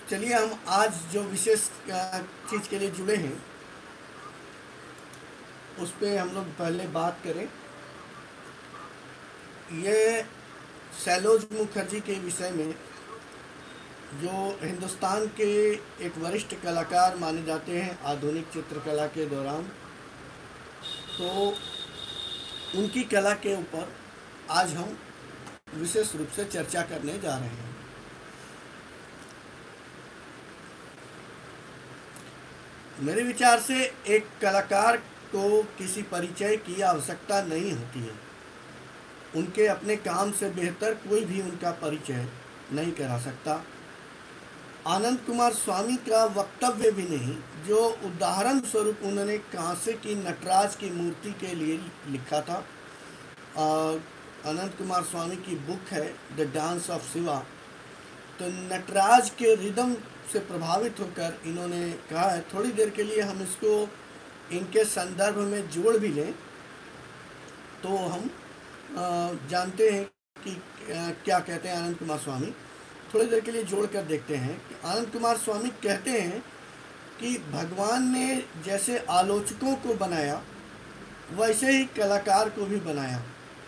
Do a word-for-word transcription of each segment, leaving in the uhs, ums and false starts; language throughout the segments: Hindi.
चलिए हम आज जो विशेष चीज़ के लिए जुड़े हैं उस पर हम लोग पहले बात करें। ये सैलोज मुखर्जी के विषय में, जो हिंदुस्तान के एक वरिष्ठ कलाकार माने जाते हैं आधुनिक चित्रकला के दौरान, तो उनकी कला के ऊपर आज हम विशेष रूप से चर्चा करने जा रहे हैं। मेरे विचार से एक कलाकार को किसी परिचय की आवश्यकता नहीं होती है। उनके अपने काम से बेहतर कोई भी उनका परिचय नहीं करा सकता। आनंद कुमार स्वामी का वक्तव्य भी नहीं, जो उदाहरण स्वरूप उन्होंने कांसे की नटराज की मूर्ति के लिए लिखा था। आनंद कुमार स्वामी की बुक है द डांस ऑफ शिवा। तो नटराज के रिदम से प्रभावित होकर इन्होंने कहा है, थोड़ी देर के लिए हम इसको इनके संदर्भ में जोड़ भी लें तो हम जानते हैं कि क्या कहते हैं आनंद कुमार स्वामी। थोड़ी देर के लिए जोड़ कर देखते हैं कि आनंद कुमार स्वामी कहते हैं कि भगवान ने जैसे आलोचकों को बनाया वैसे ही कलाकार को भी बनाया।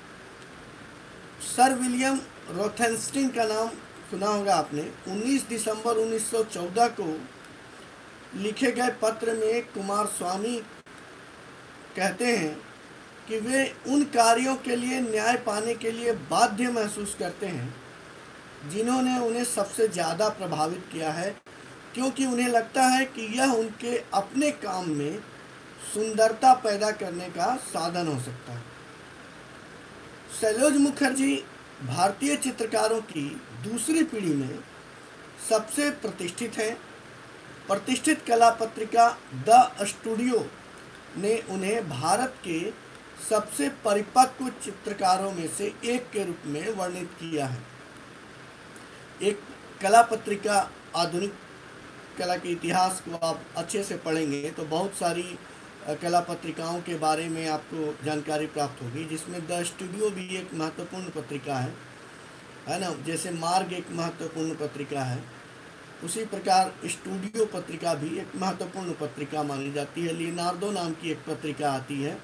सर विलियम रोथेनस्टीन का नाम सुना होगा आपने। उन्नीस दिसंबर उन्नीस सौ चौदह को लिखे गए पत्र में कुमार स्वामी कहते हैं कि वे उन कार्यों के लिए न्याय पाने के लिए बाध्य महसूस करते हैं जिन्होंने उन्हें सबसे ज़्यादा प्रभावित किया है, क्योंकि उन्हें लगता है कि यह उनके अपने काम में सुंदरता पैदा करने का साधन हो सकता है। सैलोज मुखर्जी भारतीय चित्रकारों की दूसरी पीढ़ी में सबसे प्रतिष्ठित हैं। प्रतिष्ठित कला पत्रिका द स्टूडियो ने उन्हें भारत के सबसे परिपक्व चित्रकारों में से एक के रूप में वर्णित किया है। एक कला पत्रिका, आधुनिक कला के इतिहास को आप अच्छे से पढ़ेंगे तो बहुत सारी कला पत्रिकाओं के बारे में आपको जानकारी प्राप्त होगी, जिसमें द स्टूडियो भी एक महत्वपूर्ण पत्रिका है है ना। जैसे मार्ग एक महत्वपूर्ण पत्रिका है, उसी प्रकार स्टूडियो पत्रिका भी एक महत्वपूर्ण पत्रिका मानी जाती है। लियोनार्डो नाम की एक पत्रिका आती है।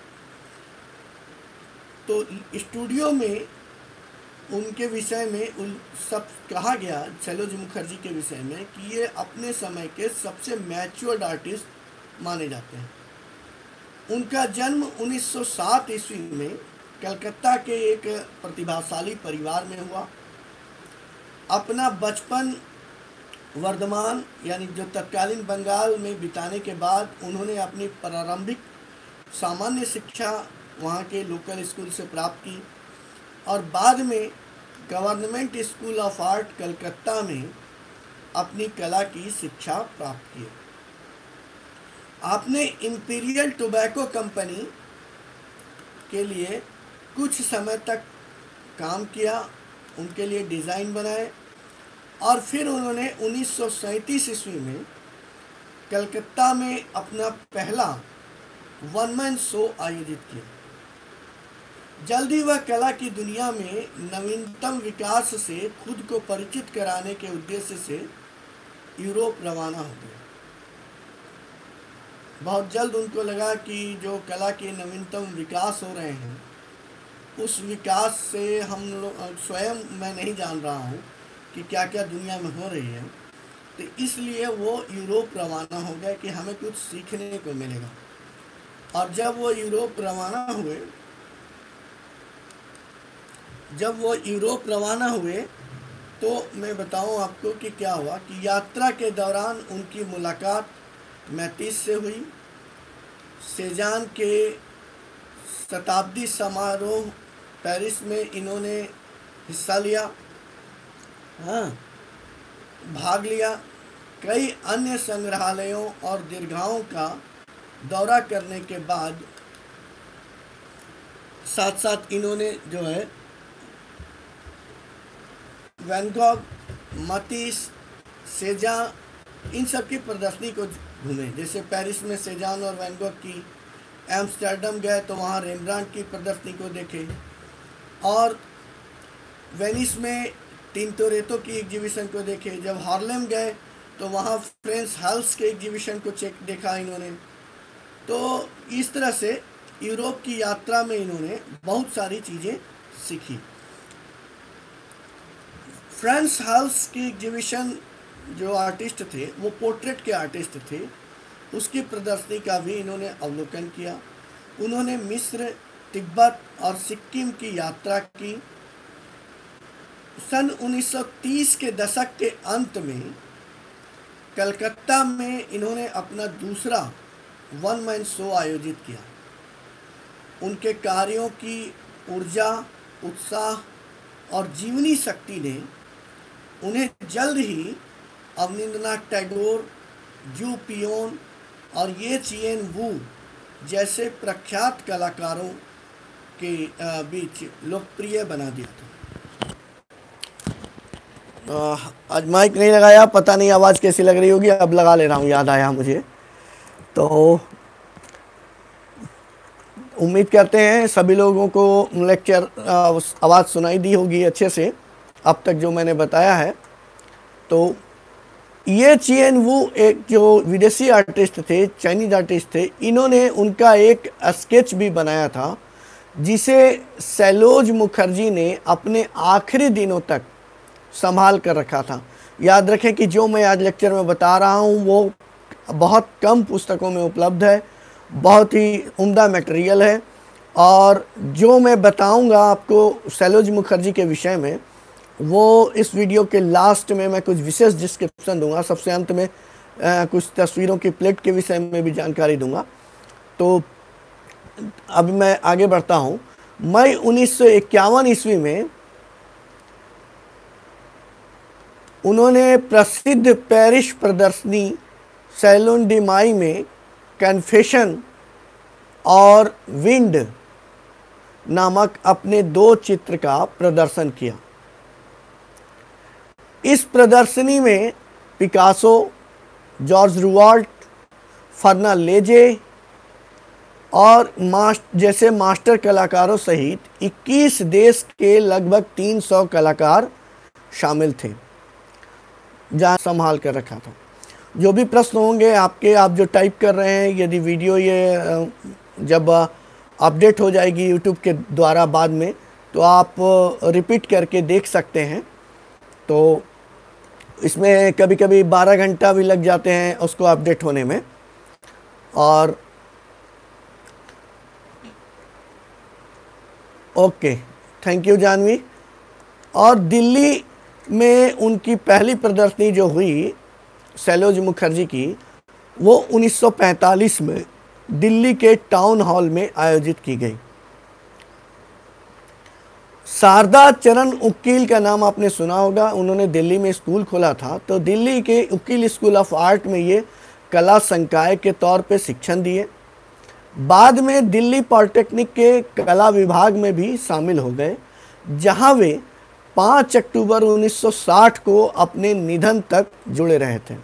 तो स्टूडियो में उनके विषय में उन सब कहा गया, सैलोज मुखर्जी के विषय में, कि ये अपने समय के सबसे मैच्योर्ड आर्टिस्ट माने जाते हैं। उनका जन्म उन्नीस सौ सात ईस्वी में कलकत्ता के एक प्रतिभाशाली परिवार में हुआ। अपना बचपन वर्धमान यानी जो तत्कालीन बंगाल में बिताने के बाद उन्होंने अपनी प्रारंभिक सामान्य शिक्षा वहाँ के लोकल स्कूल से प्राप्त की और बाद में government school of art Calcutta में अपनी कला की शिक्षा प्राप्त की। आपने इंपीरियल टोबैको कंपनी के लिए कुछ समय तक काम किया, उनके लिए डिज़ाइन बनाए और फिर उन्होंने उन्नीस सौ सैंतीस ईस्वी में कलकत्ता में अपना पहला वन मैन शो आयोजित किया। जल्द ही वह कला की दुनिया में नवीनतम विकास से खुद को परिचित कराने के उद्देश्य से यूरोप रवाना हो गए। बहुत जल्द उनको लगा कि जो कला के नवीनतम विकास हो रहे हैं उस विकास से हम लोग स्वयं मैं नहीं जान रहा हूँ कि क्या क्या दुनिया में हो रही है, तो इसलिए वो यूरोप रवाना हो गए कि हमें कुछ सीखने को मिलेगा। और जब वो यूरोप रवाना हुए जब वो यूरोप रवाना हुए तो मैं बताऊं आपको कि क्या हुआ कि यात्रा के दौरान उनकी मुलाकात मैतीस से हुई। सेजान के शताब्दी समारोह पेरिस में इन्होंने हिस्सा लिया, हाँ भाग लिया। कई अन्य संग्रहालयों और दीर्घाओं का दौरा करने के बाद साथ साथ इन्होंने जो है वैन गॉग, मतीस, सेजान इन सब की प्रदर्शनी को घूमे। जैसे पेरिस में सेजान और वैन गॉग की, एम्स्टर्डम गए तो वहाँ रेम्ब्रांट की प्रदर्शनी को देखे और वेनिस में टिंटोरेटो की एग्जीबिशन को देखे। जब हार्लेम गए तो वहाँ फ्रेंच हाउस के एग्जीबिशन को चेक देखा इन्होंने। तो इस तरह से यूरोप की यात्रा में इन्होंने बहुत सारी चीज़ें सीखी। फ्रेंच हाउस की एग्जीबिशन जो आर्टिस्ट थे वो पोर्ट्रेट के आर्टिस्ट थे, उसकी प्रदर्शनी का भी इन्होंने अवलोकन किया। उन्होंने मिस्र, तिब्बत और सिक्किम की यात्रा की। सन उन्नीस सौ तीस के दशक के अंत में कलकत्ता में इन्होंने अपना दूसरा वन मैन शो आयोजित किया। उनके कार्यों की ऊर्जा, उत्साह और जीवनी शक्ति ने उन्हें जल्द ही अवनींद्रनाथ टैगोर, जू पियोन और ये चिएन वू जैसे प्रख्यात कलाकारों के बीच लोकप्रिय बना दिया था। आज माइक नहीं लगाया, पता नहीं आवाज़ कैसी लग रही होगी, अब लगा ले रहा हूँ, याद आया मुझे। तो उम्मीद करते हैं सभी लोगों को लेक्चर आवाज़ सुनाई दी होगी अच्छे से अब तक जो मैंने बताया है। तो ये चिएन वू एक जो विदेशी आर्टिस्ट थे, चाइनीज आर्टिस्ट थे, इन्होंने उनका एक स्केच भी बनाया था जिसे सैलोज मुखर्जी ने अपने आखिरी दिनों तक संभाल कर रखा था। याद रखें कि जो मैं आज लेक्चर में बता रहा हूँ वो बहुत कम पुस्तकों में उपलब्ध है, बहुत ही उम्दा मटेरियल है, और जो मैं बताऊँगा आपको सैलोज मुखर्जी के विषय में वो इस वीडियो के लास्ट में मैं कुछ विशेष डिस्क्रिप्शन दूंगा। सबसे अंत में आ, कुछ तस्वीरों की प्लेट के विषय में भी जानकारी दूंगा। तो अब मैं आगे बढ़ता हूं। मई उन्नीस सौ इक्यावन ईस्वी में उन्होंने प्रसिद्ध पेरिस प्रदर्शनी सैलून डी माई में कन्फेशन और विंड नामक अपने दो चित्र का प्रदर्शन किया। इस प्रदर्शनी में पिकासो, जॉर्ज रुवाल्ट, फर्नालेजे और मास्ट जैसे मास्टर कलाकारों सहित इक्कीस देश के लगभग तीन सौ कलाकार शामिल थे, जहाँ संभाल कर रखा था। जो भी प्रश्न होंगे आपके, आप जो टाइप कर रहे हैं, यदि वीडियो ये जब अपडेट हो जाएगी यूट्यूब के द्वारा बाद में, तो आप रिपीट करके देख सकते हैं। तो इसमें कभी कभी बारह घंटा भी लग जाते हैं उसको अपडेट होने में। और ओके, थैंक यू जानवी। और दिल्ली में उनकी पहली प्रदर्शनी जो हुई सैलोज मुखर्जी की, वो उन्नीस सौ पैंतालीस में दिल्ली के टाउन हॉल में आयोजित की गई। शारदा चरण उकील का नाम आपने सुना होगा, उन्होंने दिल्ली में स्कूल खोला था। तो दिल्ली के उकील स्कूल ऑफ आर्ट में ये कला संकाय के तौर पे शिक्षण दिए। बाद में दिल्ली पॉलिटेक्निक के कला विभाग में भी शामिल हो गए, जहां वे पाँच अक्टूबर उन्नीस सौ साठ को अपने निधन तक जुड़े रहे थे।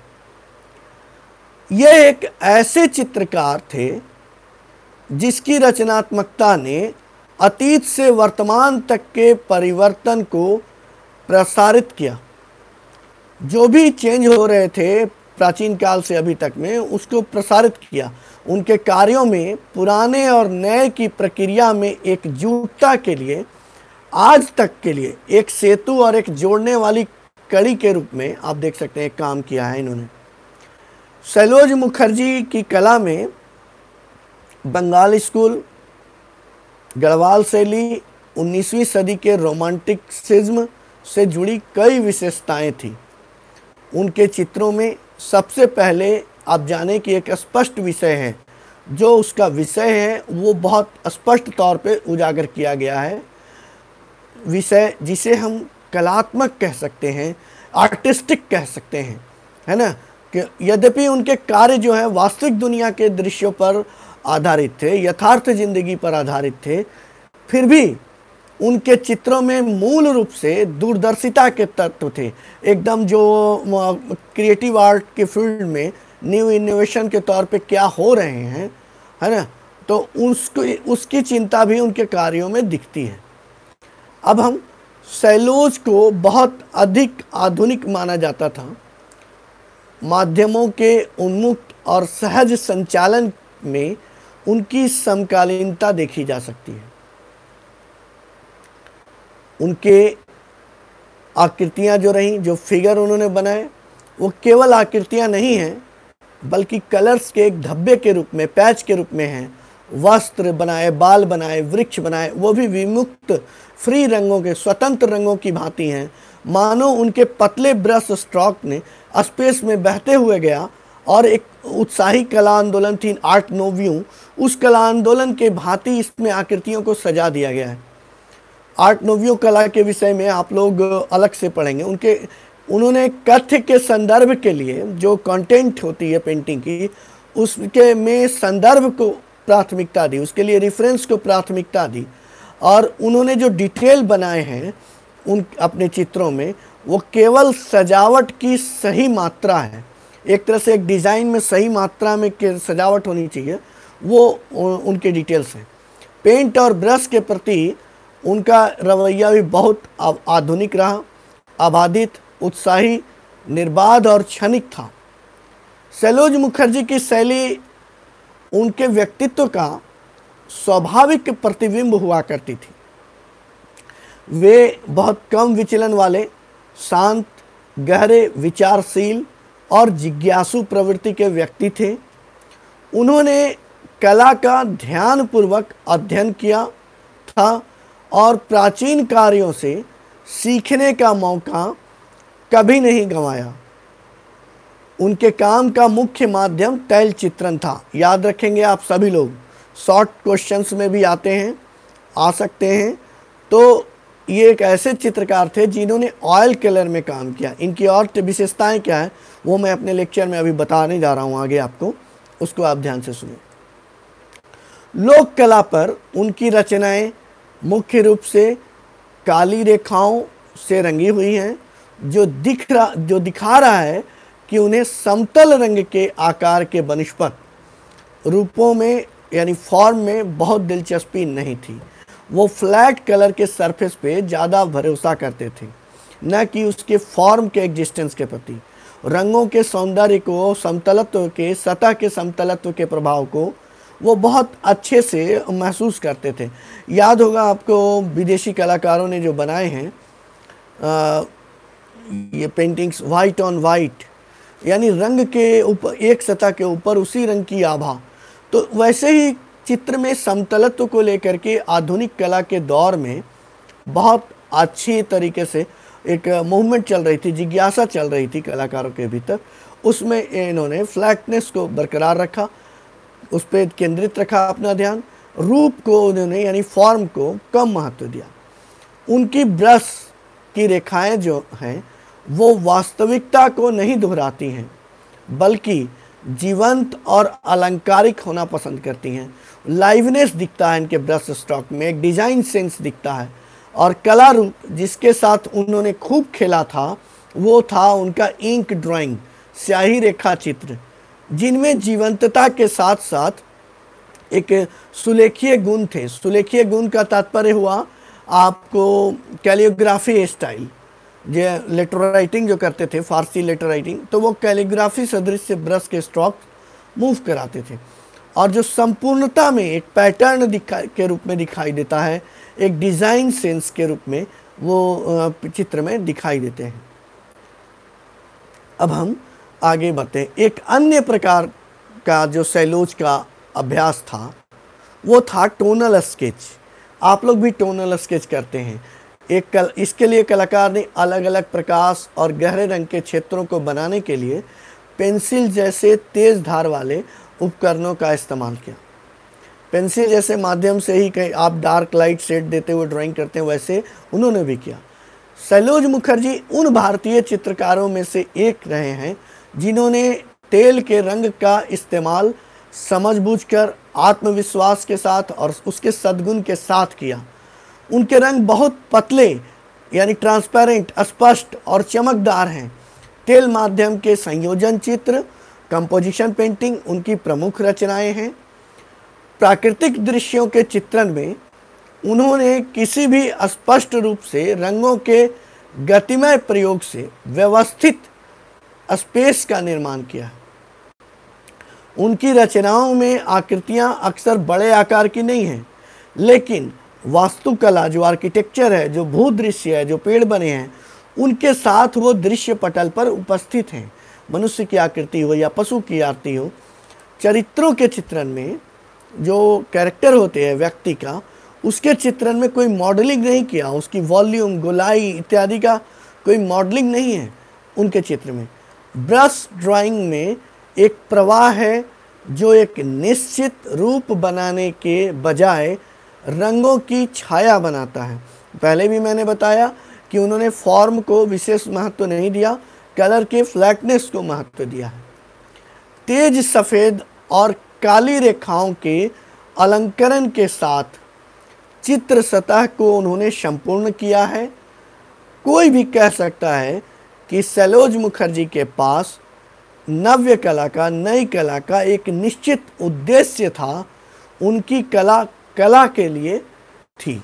ये एक ऐसे चित्रकार थे जिसकी रचनात्मकता ने अतीत से वर्तमान तक के परिवर्तन को प्रसारित किया। जो भी चेंज हो रहे थे प्राचीन काल से अभी तक में, उसको प्रसारित किया। उनके कार्यों में पुराने और नए की प्रक्रिया में एकजुटता के लिए, आज तक के लिए एक सेतु और एक जोड़ने वाली कड़ी के रूप में आप देख सकते हैं काम किया है इन्होंने। सैलोज मुखर्जी की कला में बंगाल स्कूल, गढ़वाल शैली, उन्नीसवीं सदी के रोमांटिसिज्म से जुड़ी कई विशेषताएं थी। उनके चित्रों में सबसे पहले आप जाने कि एक स्पष्ट विषय है, जो उसका विषय है वो बहुत स्पष्ट तौर पे उजागर किया गया है। विषय जिसे हम कलात्मक कह सकते हैं, आर्टिस्टिक कह सकते हैं, है ना। कि यद्यपि उनके कार्य जो है वास्तविक दुनिया के दृश्यों पर आधारित थे, यथार्थ जिंदगी पर आधारित थे, फिर भी उनके चित्रों में मूल रूप से दूरदर्शिता के तत्व थे। एकदम जो क्रिएटिव आर्ट के फील्ड में न्यू इनोवेशन के तौर पे क्या हो रहे हैं, है ना, तो उसको उसकी चिंता भी उनके कार्यों में दिखती है। अब हम सैलोज को बहुत अधिक आधुनिक माना जाता था। माध्यमों के उन्मुक्त और सहज संचालन में उनकी समकालीनता देखी जा सकती है। उनके आकृतियां जो रहीं, जो फिगर उन्होंने बनाए, वो केवल आकृतियां नहीं हैं बल्कि कलर्स के एक धब्बे के रूप में, पैच के रूप में हैं। वस्त्र बनाए, बाल बनाए, वृक्ष बनाए, वो भी विमुक्त फ्री रंगों के, स्वतंत्र रंगों की भांति हैं, मानो उनके पतले ब्रश स्ट्रोक ने स्पेस में बहते हुए गया और एक उत्साही कला आंदोलन थी, आर्ट नोव्यू, उस कला आंदोलन के भांति इसमें आकृतियों को सजा दिया गया है। आर्ट नोव्यू कला के विषय में आप लोग अलग से पढ़ेंगे। उनके उन्होंने कथ्य के संदर्भ के लिए जो कंटेंट होती है पेंटिंग की, उसके में संदर्भ को प्राथमिकता दी, उसके लिए रेफरेंस को प्राथमिकता दी, और उन्होंने जो डिटेल बनाए हैं उन अपने चित्रों में, वो केवल सजावट की सही मात्रा है। एक तरह से एक डिज़ाइन में सही मात्रा में सजावट होनी चाहिए, वो उनके डिटेल्स हैं। पेंट और ब्रश के प्रति उनका रवैया भी बहुत आधुनिक रहा, आबादित, उत्साही, निर्बाध और क्षणिक था। सैलोज मुखर्जी की शैली उनके व्यक्तित्व का स्वाभाविक प्रतिबिंब हुआ करती थी। वे बहुत कम विचलन वाले, शांत, गहरे, विचारशील और जिज्ञासु प्रवृत्ति के व्यक्ति थे। उन्होंने कला का ध्यानपूर्वक अध्ययन किया था और प्राचीन कार्यों से सीखने का मौका कभी नहीं गंवाया। उनके काम का मुख्य माध्यम तैल चित्रण था। याद रखेंगे आप सभी लोग, शॉर्ट क्वेश्चंस में भी आते हैं, आ सकते हैं। तो ये एक ऐसे चित्रकार थे जिन्होंने ऑयल कलर में काम किया। इनकी और विशेषताएं क्या है वो मैं अपने लेक्चर में अभी बताने जा रहा हूँ आगे आपको, उसको आप ध्यान से सुनिए। लोक कला पर उनकी रचनाएं मुख्य रूप से काली रेखाओं से रंगी हुई हैं, जो दिख रहा जो दिखा रहा है कि उन्हें समतल रंग के आकार के बनस्पत रूपों में यानी फॉर्म में बहुत दिलचस्पी नहीं थी। वो फ्लैट कलर के सरफेस पे ज़्यादा भरोसा करते थे, न कि उसके फॉर्म के एग्जिस्टेंस के प्रति। रंगों के सौंदर्य को, समतलत्व के, सतह के समतलत्व के प्रभाव को वो बहुत अच्छे से महसूस करते थे। याद होगा आपको, विदेशी कलाकारों ने जो बनाए हैं आ, ये पेंटिंग्स वाइट ऑन वाइट, यानी रंग के ऊपर, एक सतह के ऊपर उसी रंग की आभा। तो वैसे ही चित्र में समतलत्व को लेकर के आधुनिक कला के दौर में बहुत अच्छी तरीके से एक मूवमेंट चल रही थी, जिज्ञासा चल रही थी कलाकारों के भीतर। उसमें इन्होंने फ्लैटनेस को बरकरार रखा, उस पर केंद्रित रखा अपना ध्यान। रूप को उन्होंने यानी फॉर्म को कम महत्व दिया। उनकी ब्रश की रेखाएं जो हैं वो वास्तविकता को नहीं दोहराती हैं, बल्कि जीवंत और अलंकारिक होना पसंद करती हैं। लाइवनेस दिखता है इनके ब्रश स्ट्रोक में, एक डिज़ाइन सेंस दिखता है। और कला रूप जिसके साथ उन्होंने खूब खेला था वो था उनका इंक ड्राइंग, स्याही रेखा चित्र, जिनमें जीवंतता के साथ साथ एक सुलेखीय गुण थे। सुलेखीय गुण का तात्पर्य हुआ आपको कैलियोग्राफी स्टाइल, जो लेटर राइटिंग जो करते थे, फारसी लेटर राइटिंग, तो वो कैलीग्राफी सदृश से ब्रश के स्ट्रोक मूव कराते थे, और जो संपूर्णता में एक पैटर्न दिखा के रूप में दिखाई देता है, एक डिज़ाइन सेंस के रूप में वो चित्र में दिखाई देते हैं। अब हम आगे बढ़ते। एक अन्य प्रकार का जो सैलोज का अभ्यास था वो था टोनल स्केच। आप लोग भी टोनल स्केच करते हैं। एक कल इसके लिए कलाकार ने अलग अलग प्रकाश और गहरे रंग के क्षेत्रों को बनाने के लिए पेंसिल जैसे तेज धार वाले उपकरणों का इस्तेमाल किया। पेंसिल जैसे माध्यम से ही कहीं आप डार्क लाइट शेड देते हुए ड्राइंग करते हैं, वैसे उन्होंने भी किया। सैलोज मुखर्जी उन भारतीय चित्रकारों में से एक रहे हैं जिन्होंने तेल के रंग का इस्तेमाल समझबूझकर, आत्मविश्वास के साथ और उसके सद्गुण के साथ किया। उनके रंग बहुत पतले यानी ट्रांसपेरेंट, स्पष्ट और चमकदार हैं। तेल माध्यम के संयोजन चित्र, कंपोजिशन पेंटिंग उनकी प्रमुख रचनाएं हैं। प्राकृतिक दृश्यों के चित्रण में उन्होंने किसी भी स्पष्ट रूप से रंगों के गतिमय प्रयोग से व्यवस्थित स्पेस का निर्माण किया। उनकी रचनाओं में आकृतियां अक्सर बड़े आकार की नहीं हैं, लेकिन वास्तुकला जो आर्किटेक्चर है, जो भूदृश्य है, जो पेड़ बने हैं, उनके साथ वो दृश्य पटल पर उपस्थित हैं। मनुष्य की आकृति हो या पशु की आकृति हो, चरित्रों के चित्रण में जो कैरेक्टर होते हैं व्यक्ति का, उसके चित्रण में कोई मॉडलिंग नहीं किया, उसकी वॉल्यूम, गोलाई इत्यादि का कोई मॉडलिंग नहीं है उनके चित्र में। ब्रश ड्राइंग में एक प्रवाह है जो एक निश्चित रूप बनाने के बजाय रंगों की छाया बनाता है। पहले भी मैंने बताया कि उन्होंने फॉर्म को विशेष महत्व नहीं दिया, कलर के फ्लैटनेस को महत्व दिया है। तेज सफ़ेद और काली रेखाओं के अलंकरण के साथ चित्र सतह को उन्होंने संपूर्ण किया है। कोई भी कह सकता है कि सैलोज मुखर्जी के पास नव्य कला का, नई कला का एक निश्चित उद्देश्य था। उनकी कला कला के लिए थी।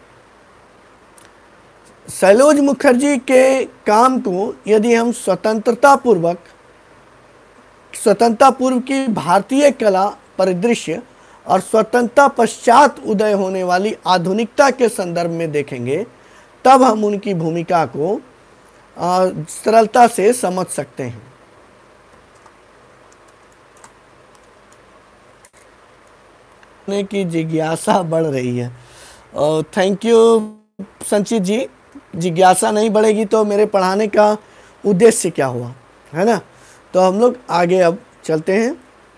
सैलोज मुखर्जी के काम को यदि हम स्वतंत्रता पूर्वक स्वतंत्रता पूर्व की भारतीय कला परिदृश्य और स्वतंत्रता पश्चात उदय होने वाली आधुनिकता के संदर्भ में देखेंगे, तब हम उनकी भूमिका को सरलता से समझ सकते हैं। की जिज्ञासा बढ़ रही है। थैंक यू संचित जी। जिज्ञासा नहीं बढ़ेगी तो मेरे पढ़ाने का उद्देश्य क्या हुआ, है ना। तो हम लोग आगे अब चलते हैं।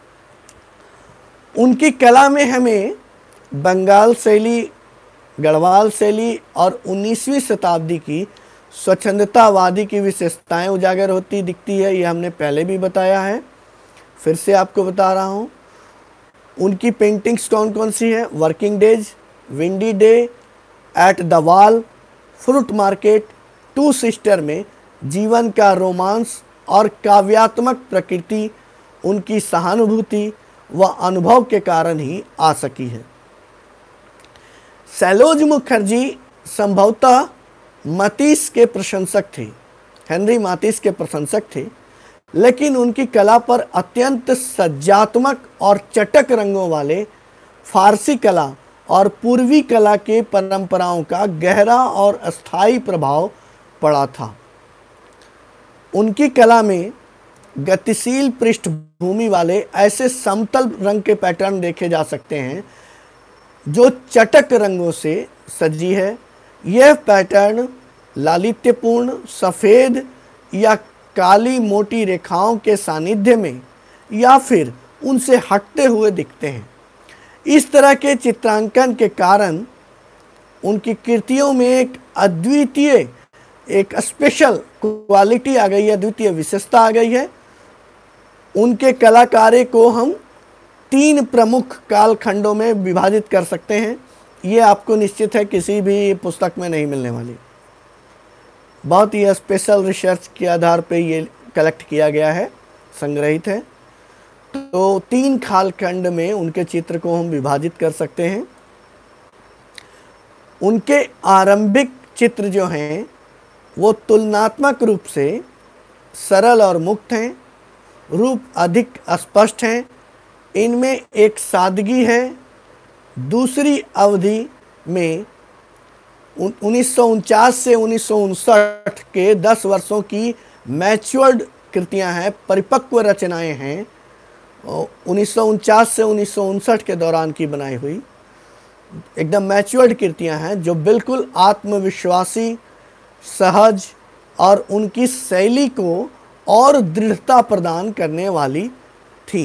उनकी कला में हमें बंगाल शैली, गढ़वाल शैली और उन्नीसवीं शताब्दी की स्वच्छंदतावादी की विशेषताएं उजागर होती दिखती है। ये हमने पहले भी बताया है, फिर से आपको बता रहा हूँ। उनकी पेंटिंग्स कौन कौन सी है? Working days, windy day, at the wall, fruit market, two sister में जीवन का रोमांस और काव्यात्मक प्रकृति उनकी सहानुभूति व अनुभव के कारण ही आ सकी है। सैलोज मुखर्जी संभवतः मातिस के प्रशंसक थे, हेनरी मातिस के प्रशंसक थे, लेकिन उनकी कला पर अत्यंत सज्जात्मक और चटक रंगों वाले फारसी कला और पूर्वी कला के परंपराओं का गहरा और अस्थायी प्रभाव पड़ा था। उनकी कला में गतिशील पृष्ठभूमि वाले ऐसे समतल रंग के पैटर्न देखे जा सकते हैं जो चटक रंगों से सजी है। यह पैटर्न लालित्यपूर्ण सफ़ेद या काली मोटी रेखाओं के सानिध्य में या फिर उनसे हटते हुए दिखते हैं। इस तरह के चित्रांकन के कारण उनकी कृतियों में एक अद्वितीय, एक स्पेशल क्वालिटी आ गई है, अद्वितीय विशेषता आ गई है। उनके कलाकारे को हम तीन प्रमुख कालखंडों में विभाजित कर सकते हैं। ये आपको निश्चित है किसी भी पुस्तक में नहीं मिलने वाली। बहुत ही स्पेशल रिसर्च के आधार पे ये कलेक्ट किया गया है, संग्रहित है। तो तीन कालखंड में उनके चित्र को हम विभाजित कर सकते हैं। उनके आरंभिक चित्र जो हैं वो तुलनात्मक रूप से सरल और मुक्त हैं, रूप अधिक स्पष्ट हैं, इनमें एक सादगी है। दूसरी अवधि में उन्नीस सौ उनचास से उन्नीस सौ उनसठ के दस वर्षों की मैच्योर्ड कृतियां हैं, परिपक्व रचनाएं हैं। उन्नीस सौ उनचास से उन्नीस सौ उनसठ के दौरान की बनाई हुई एकदम मैच्योर्ड कृतियां हैं जो बिल्कुल आत्मविश्वासी, सहज और उनकी शैली को और दृढ़ता प्रदान करने वाली थी।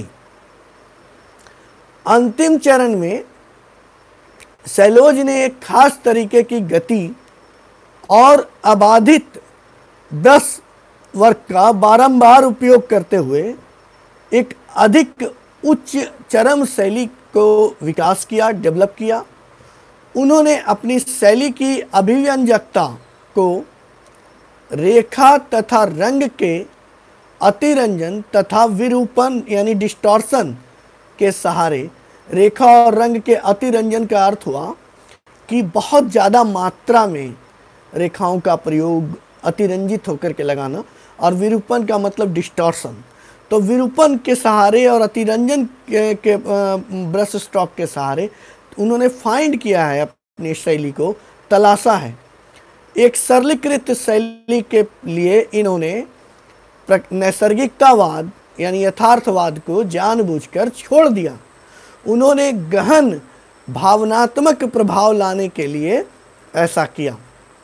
अंतिम चरण में सैलोज ने एक खास तरीके की गति और अबाधित दस वर्ग का बारंबार उपयोग करते हुए एक अधिक उच्च चरम शैली को विकास किया, डेवलप किया। उन्होंने अपनी शैली की अभिव्यंजकता को रेखा तथा रंग के अतिरंजन तथा विरूपण यानी डिस्टॉर्शन के सहारे, रेखा और रंग के अतिरंजन का अर्थ हुआ कि बहुत ज़्यादा मात्रा में रेखाओं का प्रयोग अतिरंजित होकर के लगाना, और विरूपण का मतलब डिस्टॉर्शन। तो विरूपण के सहारे और अतिरंजन के, के ब्रश स्ट्रोक के सहारे उन्होंने फाइंड किया है, अपनी शैली को तलाशा है। एक सरलीकृत शैली के लिए इन्होंने नैसर्गिकतावाद यानी यथार्थवाद को जानबूझकर छोड़ दिया। उन्होंने गहन भावनात्मक प्रभाव लाने के लिए ऐसा किया।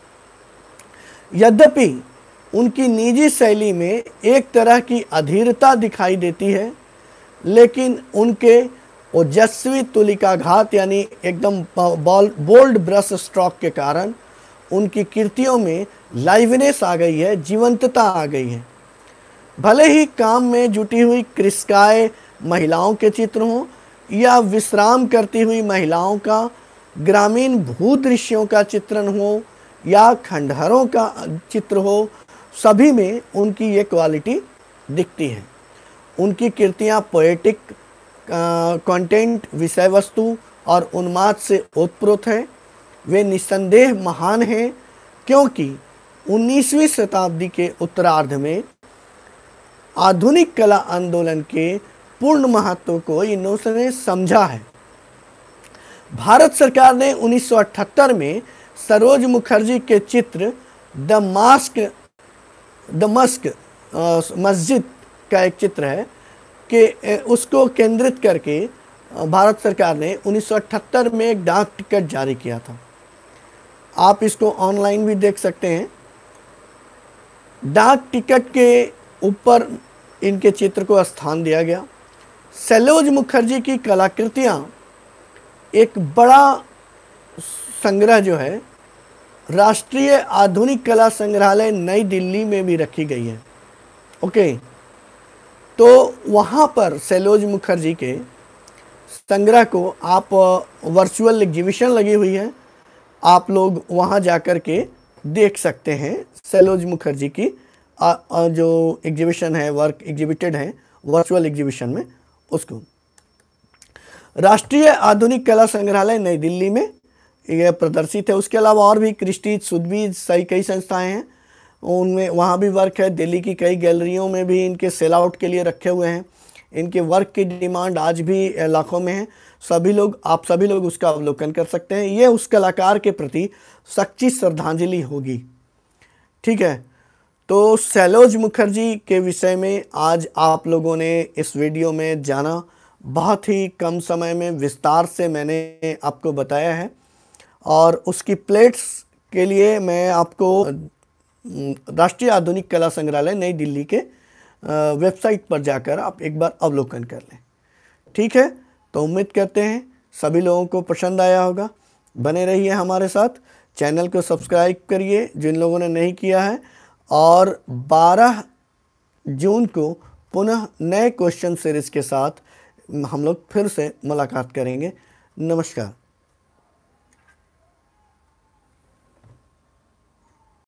यद्यपि उनकी निजी शैली में एक तरह की अधीरता दिखाई देती है, लेकिन उनके ओजस्वी तुलिकाघात यानी एकदम बोल्ड ब्रश स्ट्रोक के कारण उनकी कृतियों में लाइवनेस आ गई है, जीवंतता आ गई है। भले ही काम में जुटी हुई कृष्काय महिलाओं के चित्र हों या विश्राम करती हुई महिलाओं का, ग्रामीण भूदृश्यों का चित्रण हो या खंडहरों का चित्र हो, सभी में उनकी ये क्वालिटी दिखती है। उनकी कृतियाँ पोएटिक कंटेंट, विषय वस्तु और उन्माद से ओतप्रोत है। वे निस्संदेह महान हैं क्योंकि उन्नीसवीं शताब्दी के उत्तरार्ध में आधुनिक कला आंदोलन के पूर्ण महत्व को इन्होंने समझा है। भारत सरकार ने उन्नीस सौ अठहत्तर में सरोज मुखर्जी के चित्र द मास्क द मस्क मस्जिद का एक चित्र है कि उसको केंद्रित करके भारत सरकार ने उन्नीस सौ अठहत्तर में एक डाक टिकट जारी किया था। आप इसको ऑनलाइन भी देख सकते हैं। डाक टिकट के ऊपर इनके चित्र को स्थान दिया गया। सरोज मुखर्जी की कलाकृतियाँ एक बड़ा संग्रह जो है राष्ट्रीय आधुनिक कला संग्रहालय नई दिल्ली में भी रखी गई है। ओके, तो वहाँ पर सरोज मुखर्जी के संग्रह को आप वर्चुअल एग्जीबिशन लगी हुई है, आप लोग वहाँ जाकर के देख सकते हैं। सरोज मुखर्जी की आ, आ, जो एग्जीबिशन है, वर्क एग्जिबिटेड है वर्चुअल एग्जीबिशन में, उसको राष्ट्रीय आधुनिक कला संग्रहालय नई दिल्ली में यह प्रदर्शित है। उसके अलावा और भी क्रिस्टीज, सुदबीज, सही कई संस्थाएं हैं, उनमें वहाँ भी वर्क है। दिल्ली की कई गैलरियों में भी इनके सेल आउट के लिए रखे हुए हैं। इनके वर्क की डिमांड आज भी लाखों में है। सभी लोग आप सभी लोग उसका अवलोकन कर सकते हैं। ये उस कलाकार के प्रति सच्ची श्रद्धांजलि होगी। ठीक है, तो सरोज मुखर्जी के विषय में आज आप लोगों ने इस वीडियो में जाना। बहुत ही कम समय में विस्तार से मैंने आपको बताया है, और उसकी प्लेट्स के लिए मैं आपको राष्ट्रीय आधुनिक कला संग्रहालय नई दिल्ली के वेबसाइट पर जाकर आप एक बार अवलोकन कर लें। ठीक है, तो उम्मीद करते हैं सभी लोगों को पसंद आया होगा। बने रहिए हमारे साथ, चैनल को सब्सक्राइब करिए जिन लोगों ने नहीं किया है, और बारह जून को पुनः नए क्वेश्चन सीरीज़ के साथ हम लोग फिर से मुलाकात करेंगे। नमस्कार।